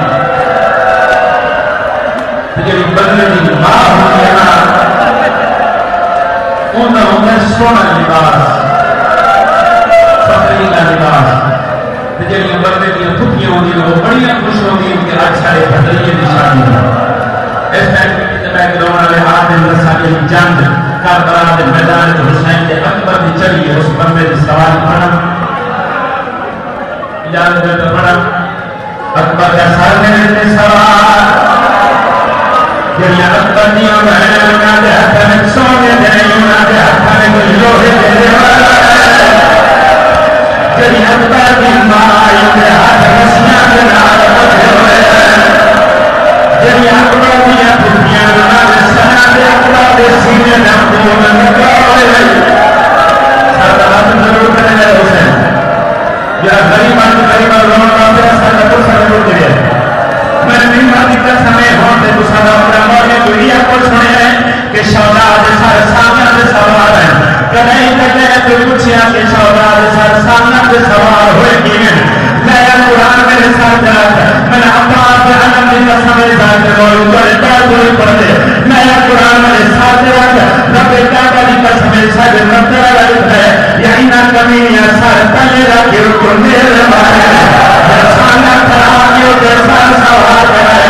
تے جڑی بندے دی ماں ہوندی ہے نا انہاں ہوندا سونا لباس فخری کا لباس جڑی بندے دی پھٹیاں ہوندی وہ بڑی خوش ہوندی کہ اج سارے بدلیے دی شادی ہے اس ٹائم تے بیک گراؤنڈ والے ہاتھ دے ساری جنگ کربلا دے میدان تے حسین دے اکبر دی چڑھی اس بندے دی سوال پڑھا اجازت دے تو پڑھا اکبر دا سر دے تے سوال جڑی اکبر دی بہن انہاں دے ہاتھ وچ سونے دے انہاں دے ہاتھ وچ لوہے دے جڑی اکبر دی ماں دے ہاتھ رسیاں دے نال بندھے ہوئے جڑی اکبر دی پھٹیاں نال سنا دے اکبر دے سینے نال خون نکالے سارا ہاتھ ضرور کرے گا حسین یا غریب آدمی غریب رونا واسطے سارا کچھ ضرور کرے میں نہیں مانتی کہ سمے ہون تے تو سارا اپنا مونے کو یہ کچھ سنے ہیں کہ شہزاد سارے سامنے دے سوار ہیں کدی کدی تو پوچھیا کہ شہزاد سارے سامنے دے سوار ہوئے کیویں میں قرآن میرے ساتھ میں عباس بن علم کی قسم ذات بولوں بڑے بڑے پڑھتے میں قرآن میرے ساتھ رکھ رب کعبہ کی قسم سب نظر لگتا ہے یہی نہ کمی یا سر تلے رکھ کو میرے مارے سانا کرا کے جیسا سوال کرائے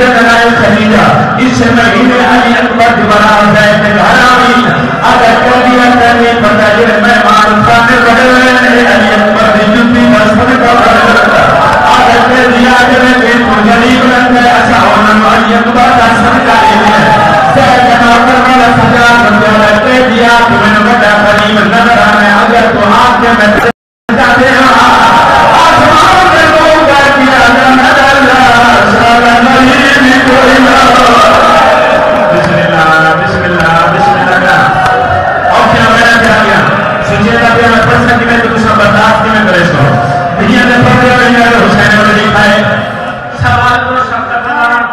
دلائل خدیجہ اس مہینے علی اکبر دوبارہ زید گھر آئی اگر کر دیا کرنے پتا یہ مہمان خانے بڑے ہوئے علی اکبر دی جتی مسئلہ کا بڑا اگر کر دیا کرنے پہ تو غریب رنگ ہے ایسا ہونا علی اکبر کا سرکاری ہے زید نوکر والا سجا بندہ لگتے دیا تو میں نے بڑا قریب نظر آنے اگر تو آپ کے میں جاتے ہیں آسمان میں لوگ کر دیا نظر اللہ سارا نہیں بھی کوئی نہ بسم اللہ بسم اللہ بسم اللہ اور کیا میں نے کیا کیا سنجھے تھا کہ میں پڑھ سکتی میں تو کچھ برداشت کی میں کرے سو دنیا نے پڑھ دیا میں نے حسین نے لکھا ہے سوال کو سب کا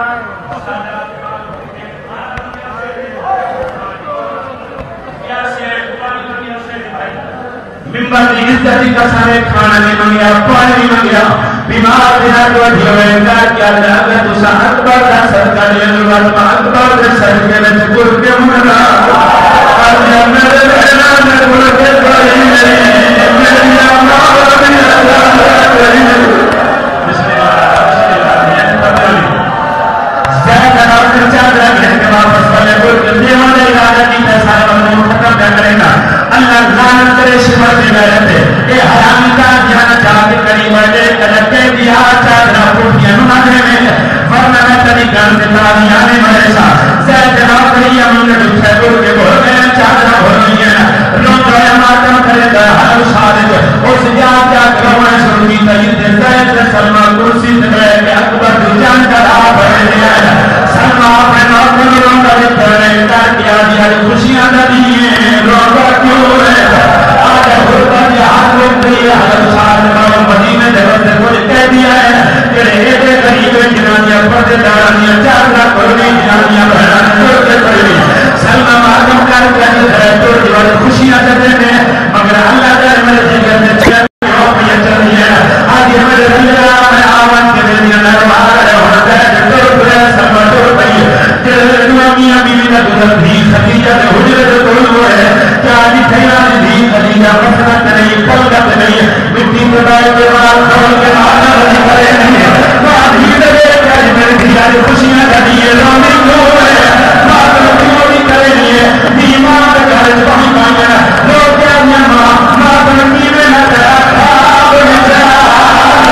ممبر کی عزتی کا سارے کھانا نہیں منگیا پانی نہیں منگیا بیمار بنا تو ڈھیو انکار کیا جاگا تو سا اکبر کا سرکار یہ لوگ اکبر کے سر کے میں چکر کے منا اور جب میرے بہنا میں بول کے بڑی میری آمار میں اللہ کری بسم اللہ بسم اللہ زیادہ نوکر چادر گھر کے واپس والے بول کے دیوانے ارادہ کی پیسہ بندوں ختم کیا کرے گا اللہ لعنت کرے شمر دی غیرت ہے اے حرامی کا جہاں جاگ کری مردے کلکے دیا چادرہ پوٹیاں نمانے میں ورنہ میں تنی گرد تاریانے مرے سا زید نوکری امین بچھے گل کے بھول میں چادرہ بھول نہیں ہے لوگ رہے ماتم کرے گا حل صادق اس جان جا کروائے سرمی تجید زید سلمان کرسی تکرے کہ اکبر جو جان کا رہا بڑھے دیا ہے سلمان اپنے نوکری رون کا بھی پڑھنے انکار کیا دیا خوشیاں نہ دیئے روزہ کیوں ہے آج حربت یہاں لوگ دیا حضرت صاحب نے مدینہ جگہ کو کہہ دیا ہے کہ ایڈے غریب جنانیاں پردے دارانیاں چار لاکھ کرنی جنانیاں بہران کرتے پڑی سلمہ مادم کر کے ہے تو دیوار خوشیاں دیتے ہیں مگر اللہ دار میرے جگر میں چل روپیہ چل رہی ہے آج ہمارے رجلہ میں آوان کے دنیا نروار ہے ہوتا ہے جو تو برے سلمہ تو پئی جلد میاں بیوی کا دلت بھی خدیجہ نے حجرت تو ہے کیا جی خیال دی خدیجہ مسئلہ نہیں کلگت نہیں مٹی بتائے کے بعد کھول کے مانا رضی کرے نہیں بعد ہی دے کر میرے دھیارے خوشیاں کریے رونے کیوں ہے بات کیوں نہیں کرے نہیں بیمار گھر پہنچ پائیں لوگ کیا ماں بات کی میں نہ کرا خواب میں جا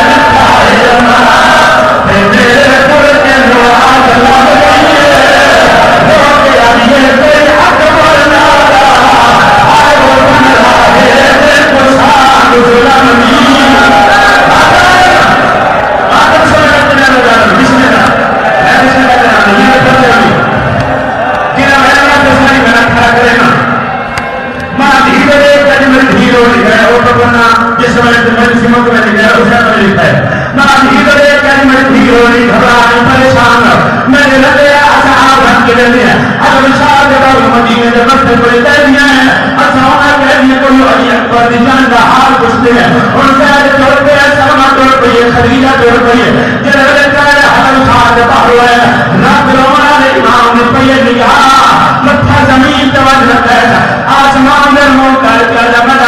میرے پور کے لوگ آج لگ گئی لوگ کیا یہ کوئی حق بولنا آئے وہ بن رہا ہے دل کو ساتھ ظلم نہیں آدم سے لگتے ہیں لوگ بسم اللہ میں بسم اللہ کرنا یہ پڑھتے ہوئی کیا میں نے بسماری میں کھڑا کرے نا ماں دھیرے ایک اجمل دھیرے ہو لکھا ہے وہ تو بنا جس وقت تمہیں سمک میں لکھا ہے اسے میں لکھا ہے ماں دھیرے ایک اجمل دھیرے ہو لکھا گھبرائی پریشان میں نے لگے اصحاب ہم کے لیے اگر شاہ جب مدینے جب سے بڑے کہہ دیا ہے اصحاب کہہ دیا کوئی علی اکبر دیجان کا حال پوچھتے ہیں ان سے آج توڑ پہ ہے سلمہ توڑ پہ ہے خدیجہ توڑ پہ ہے جب لگتا ہے حضر شاہ جب ہوا ہے رب رونا نے امام نے پہ نگاہ متھا زمین توجہ لگتا ہے آسمان در مون کر کر جب